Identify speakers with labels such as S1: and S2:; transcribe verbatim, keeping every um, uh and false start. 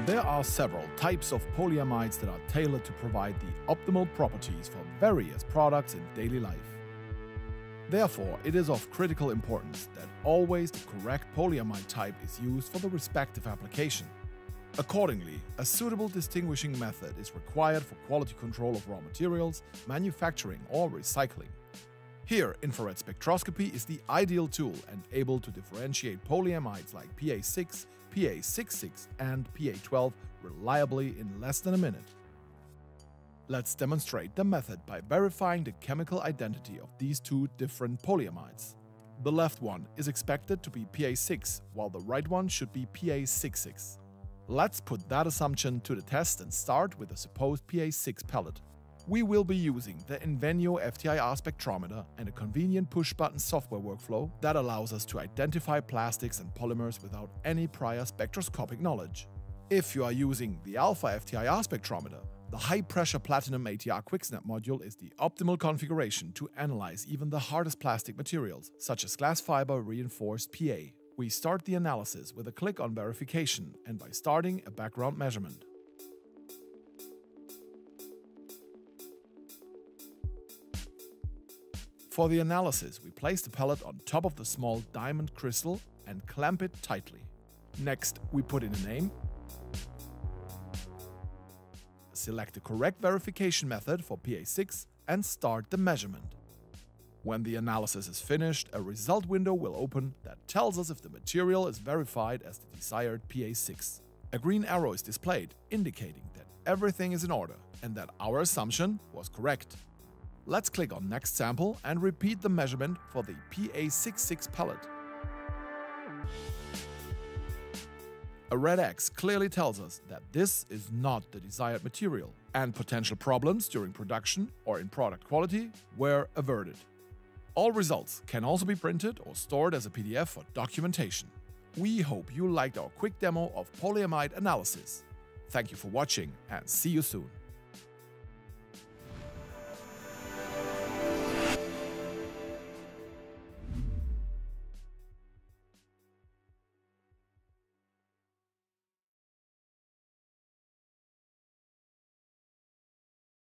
S1: There are several types of polyamides that are tailored to provide the optimal properties for various products in daily life. Therefore, it is of critical importance that always the correct polyamide type is used for the respective application. Accordingly, a suitable distinguishing method is required for quality control of raw materials, manufacturing or recycling. Here, infrared spectroscopy is the ideal tool and able to differentiate polyamides like P A six, P A sixty-six and P A twelve reliably in less than a minute. Let's demonstrate the method by verifying the chemical identity of these two different polyamides. The left one is expected to be P A six, while the right one should be P A sixty-six. Let's put that assumption to the test and start with the supposed P A six pellet. We will be using the Invenio F T I R spectrometer and a convenient push-button software workflow that allows us to identify plastics and polymers without any prior spectroscopic knowledge. If you are using the Alpha F T I R spectrometer, the high-pressure platinum A T R QuickSnap module is the optimal configuration to analyze even the hardest plastic materials, such as glass fiber reinforced P A. We start the analysis with a click on verification and by starting a background measurement. For the analysis, we place the pellet on top of the small diamond crystal and clamp it tightly. Next, we put in a name, select the correct verification method for P A six and start the measurement. When the analysis is finished, a result window will open that tells us if the material is verified as the desired P A six. A green arrow is displayed, indicating that everything is in order and that our assumption was correct. Let's click on Next Sample and repeat the measurement for the P A sixty-six pellet. A red X clearly tells us that this is not the desired material, and potential problems during production or in product quality were averted. All results can also be printed or stored as a P D F for documentation. We hope you liked our quick demo of polyamide analysis. Thank you for watching and see you soon.